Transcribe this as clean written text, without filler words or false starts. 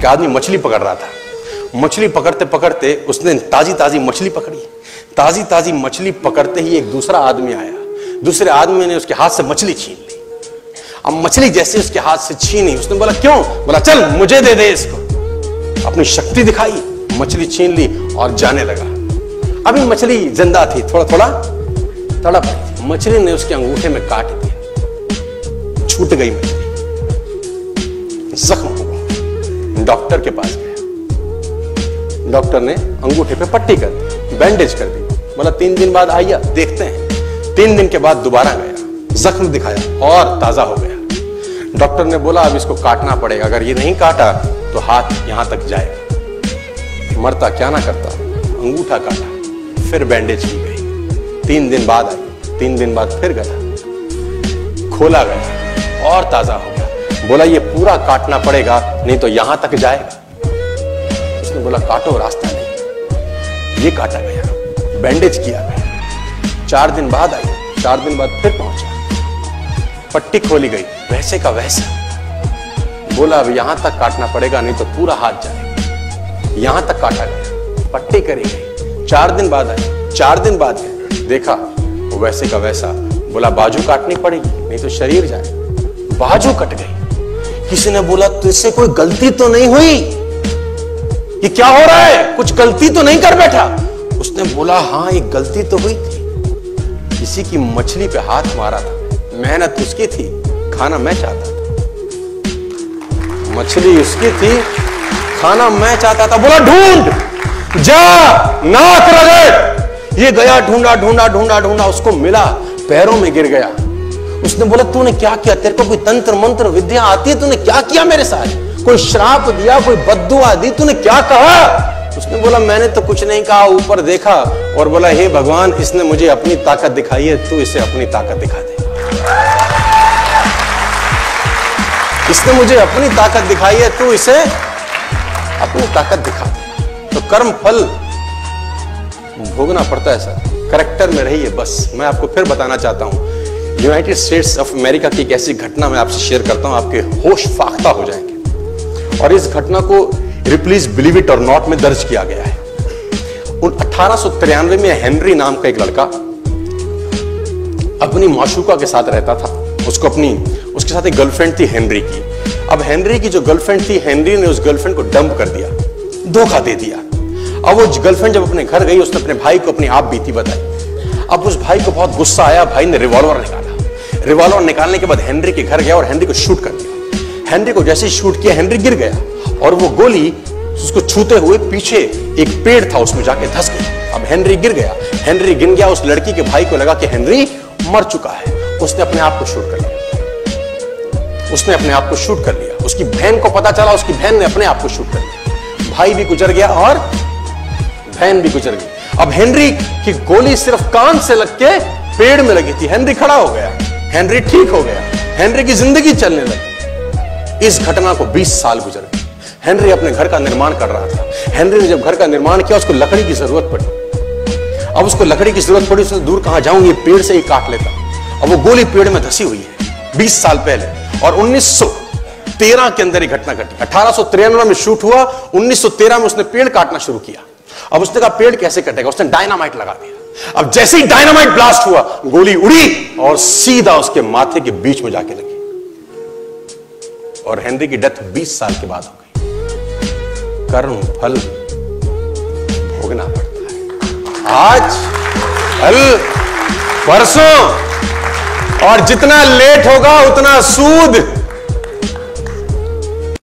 एक आदमी मछली पकड़ रहा था। मछली पकड़ते पकड़ते उसने ताजी ताजी मछली पकड़ी। ताजी ताजी मछली पकड़ते ही एक दूसरा आदमी आया। दूसरे आदमी ने उसके हाथ से मछली छीन ली। अब मछली जैसे उसके हाथ से छीनी, उसने बोला क्यों? बोला चल मुझे दे दे इसको। अपनी शक्ति दिखाई, मछली छीन ली और जाने लगा। अभी मछली जिंदा थी, थोड़ा थोड़ा तड़प रही थी। मछली ने उसके अंगूठे में काट दिया, छूट गई मछली, जख्म हुआ। डॉक्टर के पास गया। डॉक्टर ने अंगूठे पे पट्टी कर दी, बैंडेज कर दी। बोला 3 दिन बाद आइए देखते हैं। 3 दिन के बाद दोबारा गया, जख्म दिखाया और ताजा हो गया। डॉक्टर ने बोला अब इसको काटना पड़ेगा, अगर ये नहीं काटा तो हाथ यहां तक जाएगा। मरता क्या ना करता, अंगूठा काटा, फिर बैंडेज की गई। 3 दिन बाद आई, 3 दिन बाद फिर गया, खोला गया और ताजा हो गया। बोला ये पूरा काटना पड़ेगा नहीं तो यहां तक जाएगा। उसने बोला काटो, रास्ता नहीं। ये काटा गया, बैंडेज किया गया। 4 दिन बाद आई, 4 दिन बाद फिर पहुंचा, पट्टी खोली गई, वैसे का वैसा। बोला अब यहां तक काटना पड़ेगा नहीं तो पूरा हाथ जाएगा। यहां तक काटा गया, पट्टी करी गई। 4 दिन बाद आई, 4 दिन बाद देखा वैसे का वैसा। बोला बाजू काटनी पड़ेगी नहीं तो शरीर जाए। बाजू कट गई। किसी ने बोला तुझसे कोई गलती तो नहीं हुई? ये क्या हो रहा है? कुछ गलती तो नहीं कर बैठा? उसने बोला हाँ एक गलती तो हुई थी। किसी की मछली पे हाथ मारा था, मेहनत उसकी थी, खाना मैं चाहता था। मछली उसकी थी, खाना मैं चाहता था। बोला ढूंढ, जा, नाक रगड़। ये गया, ढूंढा ढूंढा ढूंढा ढूंढा, उसको मिला, पैरों में गिर गया। उसने बोला तूने क्या किया? तेरे को कोई तंत्र मंत्र विद्या आती है? तूने क्या किया मेरे साथ? कोई श्राप दिया, कोई बद्दुआ दी? तूने क्या कहा? उसने बोला मैंने तो कुछ नहीं कहा, ऊपर देखा और बोला हे भगवान इसने मुझे अपनी ताकत दिखाई है, तू इसे अपनी ताकत दिखा दे। इसने मुझे अपनी ताकत दिखाई है, तू इसे अपनी ताकत दिखा दे। तो कर्म फल भोगना पड़ता है सर, करेक्टर में रहिए बस। मैं आपको फिर बताना चाहता हूं, यूनाइटेड स्टेट्स ऑफ अमेरिका की एक ऐसी घटना मैं आपसे शेयर करता हूं, आपके होश फाख्ता हो जाएंगे। और इस घटना को please believe it or not में दर्ज किया गया है। 1893 में हेनरी नाम का एक लड़का अपनी माशूका के साथ रहता था। उसके साथ एक गर्लफ्रेंड थी हेनरी की। अब हेनरी की जो गर्लफ्रेंड थी, हेनरी ने उस गर्लफ्रेंड को डंप कर दिया, धोखा दे दिया। अब वो गर्लफ्रेंड जब अपने घर गई, उसने अपने भाई को अपनी आप बीती बताई। अब उस भाई को बहुत गुस्सा आया, भाई ने रिवॉल्वर निकाला। रिवॉल्वर निकालने के बाद हेनरी के घर गया और हेनरी को शूट कर दिया। हेनरी को जैसे ही शूट किया, हेनरी गिर गया और वो गोली उसको छूते हुए पीछे एक पेड़ था उसमें जाके धंस गई। अब हेनरी गिर गया। हेनरी गिर गया। उस लड़की के भाई को लगा कि हेनरी मर चुका है। उसने अपने आप को शूट कर लिया। उसने अपने आप को शूट कर लिया। उसकी बहन को पता चला, उसकी बहन ने अपने आप को शूट कर लिया। भाई भी गुजर गया और बहन भी गुजर गई। अब हेनरी की गोली सिर्फ कान से लग के पेड़ में लगी थी। हेनरी खड़ा हो गया, हेनरी ठीक हो गया, हेनरी की जिंदगी चलने लगी। इस घटना को 20 साल गुजर गए। हेनरी अपने घर का निर्माण कर रहा था। हेनरी ने जब घर का निर्माण किया, उसको लकड़ी की जरूरत पड़ी। अब उसको लकड़ी की जरूरत पड़ी, उसने दूर कहां जाऊं, ये पेड़ से ही काट लेता। अब वो गोली पेड़ में धसी हुई है 20 साल पहले। और 1913 के अंदर ये घटना घटी। 1893 में शूट हुआ, 1913 में उसने पेड़ काटना शुरू किया। अब उसने कहा पेड़ कैसे कटेगा? उसने डायनामाइट लगा दिया। अब जैसे ही डायनामाइट ब्लास्ट हुआ, गोली उड़ी और सीधा उसके माथे के बीच में जाके लगी और हेनरी की डेथ 20 साल के बाद हो गई। कर्म फल भोगना पड़ता है, आज कल परसों, और जितना लेट होगा उतना सूद।